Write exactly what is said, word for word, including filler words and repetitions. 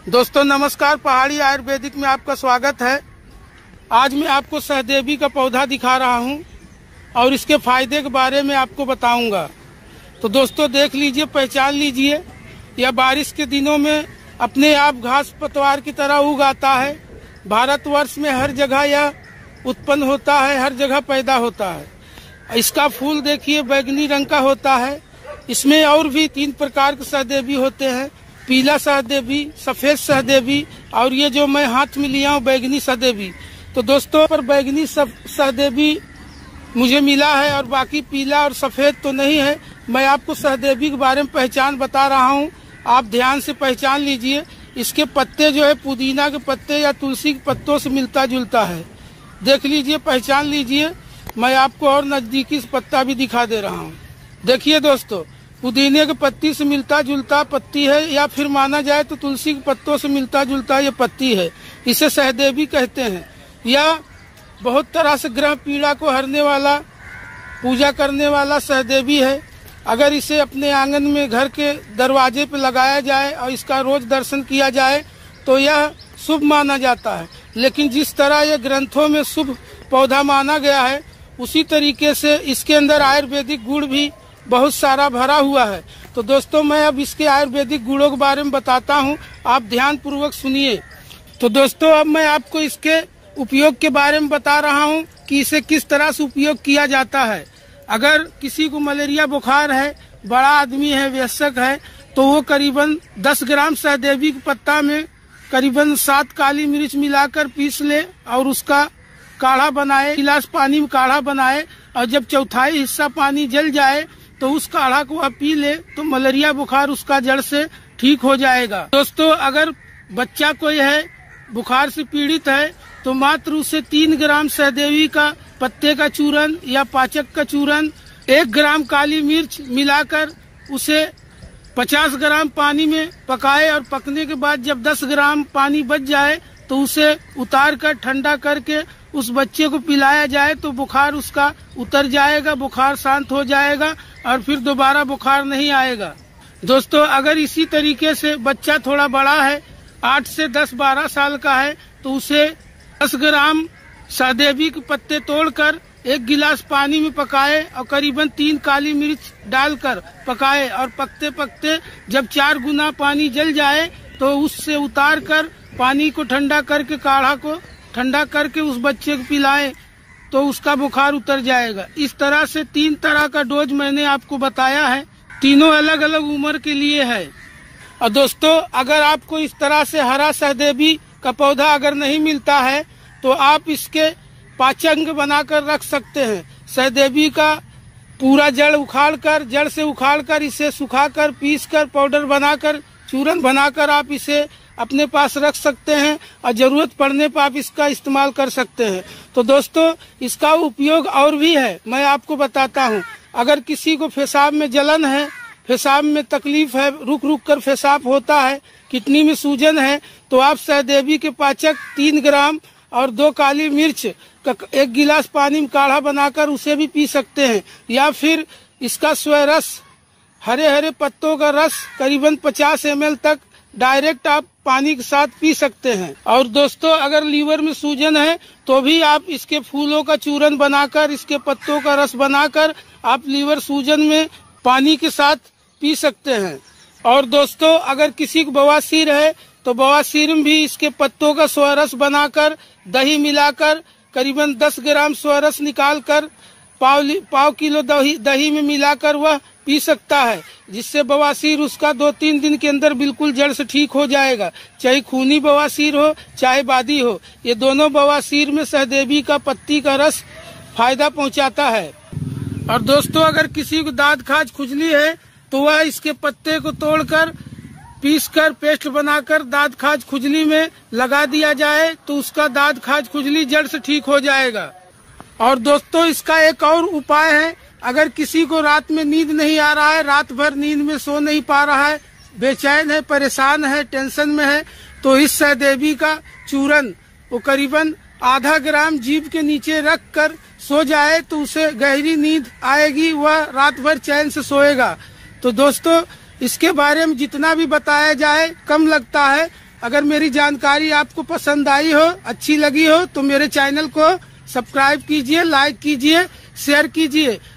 दोस्तों नमस्कार, पहाड़ी आयुर्वेदिक में आपका स्वागत है। आज मैं आपको सहदेवी का पौधा दिखा रहा हूं और इसके फायदे के बारे में आपको बताऊंगा। तो दोस्तों देख लीजिए, पहचान लीजिए, यह बारिश के दिनों में अपने आप घास पतवार की तरह उग आता है। भारतवर्ष में हर जगह यह उत्पन्न होता है, हर जगह पैदा होता है। इसका फूल देखिए बैगनी रंग का होता है। इसमें और भी तीन प्रकार के सहदेवी होते हैं, पीला सहदेवी, सफेद सहदेवी और ये जो मैं हाथ में लिया हूँ बैगनी सहदेवी। तो दोस्तों पर बैगनी सहदेवी मुझे मिला है और बाकी पीला और सफेद तो नहीं है। मैं आपको सहदेवी के बारे में पहचान बता रहा हूँ, आप ध्यान से पहचान लीजिए। इसके पत्ते जो है पुदीना के पत्ते या तुलसी के पत्तों से मिलता जुलता है। देख लीजिए, पहचान लीजिए। मैं आपको और नजदीकी से पत्ता भी दिखा दे रहा हूँ। देखिए दोस्तों, पुदीने के पत्ती से मिलता जुलता पत्ती है, या फिर माना जाए तो तुलसी के पत्तों से मिलता जुलता ये पत्ती है। इसे सहदेवी कहते हैं। यह बहुत तरह से ग्रह पीड़ा को हरने वाला, पूजा करने वाला सहदेवी है। अगर इसे अपने आंगन में घर के दरवाजे पर लगाया जाए और इसका रोज दर्शन किया जाए तो यह शुभ माना जाता है। लेकिन जिस तरह यह ग्रंथों में शुभ पौधा माना गया है, उसी तरीके से इसके अंदर आयुर्वेदिक गुण भी बहुत सारा भरा हुआ है। तो दोस्तों मैं अब इसके आयुर्वेदिक गुणों के बारे में बताता हूँ, आप ध्यान पूर्वक सुनिए। तो दोस्तों अब मैं आपको इसके उपयोग के बारे में बता रहा हूँ कि इसे किस तरह से उपयोग किया जाता है। अगर किसी को मलेरिया बुखार है, बड़ा आदमी है, वयस्क है, तो वो करीबन दस ग्राम सहदेवी के पत्ता में करीबन सात काली मिर्च मिलाकर पीस ले और उसका काढ़ा बनाए, गिलास पानी में काढ़ा बनाए और जब चौथाई हिस्सा पानी जल जाए तो उस काढ़ा को आप पी ले तो मलेरिया बुखार उसका जड़ से ठीक हो जाएगा। दोस्तों अगर बच्चा कोई है बुखार से पीड़ित है तो मात्र उसे तीन ग्राम सहदेवी का पत्ते का चूरन या पाचक का चूरन, एक ग्राम काली मिर्च मिलाकर उसे पचास ग्राम पानी में पकाए और पकने के बाद जब दस ग्राम पानी बच जाए तो उसे उतार कर ठंडा करके उस बच्चे को पिलाया जाए तो बुखार उसका उतर जाएगा, बुखार शांत हो जाएगा और फिर दोबारा बुखार नहीं आएगा। दोस्तों अगर इसी तरीके से बच्चा थोड़ा बड़ा है, आठ से दस बारह साल का है, तो उसे दस ग्राम सहदेवी के पत्ते तोड़कर एक गिलास पानी में पकाए और करीबन तीन काली मिर्च डालकर पकाए और पकते पकते जब चार गुना पानी जल जाए तो उससे उतार कर पानी को ठंडा करके, काढ़ा को ठंडा करके उस बच्चे को पिलाएं तो उसका बुखार उतर जाएगा। इस तरह से तीन तरह का डोज मैंने आपको बताया है, तीनों अलग अलग उम्र के लिए है। और दोस्तों अगर आपको इस तरह से हरा सहदेवी का पौधा अगर नहीं मिलता है तो आप इसके पाचक बनाकर रख सकते हैं। सहदेवी का पूरा जड़ उखाड़कर, जड़ से उखाड़कर इसे सुखाकर पीसकर पाउडर बनाकर चूरन बनाकर आप इसे अपने पास रख सकते हैं और जरूरत पड़ने पर आप इसका इस्तेमाल कर सकते हैं। तो दोस्तों इसका उपयोग और भी है, मैं आपको बताता हूँ। अगर किसी को पेशाब में जलन है, पेशाब में तकलीफ है, रुक रुक कर पेशाब होता है, किडनी में सूजन है, तो आप सहदेवी के पाचक तीन ग्राम और दो काली मिर्च का एक गिलास पानी में काढ़ा बनाकर उसे भी पी सकते हैं। या फिर इसका स्वरस, हरे हरे पत्तों का रस करीबन पचास एम एल तक डायरेक्ट आप पानी के साथ पी सकते हैं। और दोस्तों अगर लीवर में सूजन है तो भी आप इसके फूलों का चूरन बनाकर, इसके पत्तों का रस बनाकर आप लीवर सूजन में पानी के साथ पी सकते हैं। और दोस्तों अगर किसी को बवासीर है तो बवासीर में भी इसके पत्तों का स्वरस बनाकर दही मिलाकर करीबन दस ग्राम स्वरस निकालकर पाव पाव किलो दही दही में मिलाकर वह पी सकता है, जिससे बवासीर उसका दो तीन दिन के अंदर बिल्कुल जड़ से ठीक हो जाएगा। चाहे खूनी बवासीर हो चाहे बादी हो, ये दोनों बवासीर में सहदेवी का पत्ती का रस फायदा पहुंचाता है। और दोस्तों अगर किसी को दाद खाज खुजली है तो वह इसके पत्ते को तोड़कर पीसकर पेस्ट बनाकर दाद खाज खुजली में लगा दिया जाए तो उसका दाद खाज खुजली जड़ से ठीक हो जाएगा। और दोस्तों इसका एक और उपाय है, अगर किसी को रात में नींद नहीं आ रहा है, रात भर नींद में सो नहीं पा रहा है, बेचैन है, परेशान है, टेंशन में है, तो इस सहदेवी का चूरन वो करीबन आधा ग्राम जीभ के नीचे रख कर सो जाए तो उसे गहरी नींद आएगी, वह रात भर चैन से सोएगा। तो दोस्तों इसके बारे में जितना भी बताया जाए कम लगता है। अगर मेरी जानकारी आपको पसंद आई हो, अच्छी लगी हो, तो मेरे चैनल को सब्सक्राइब कीजिए, लाइक कीजिए, शेयर कीजिए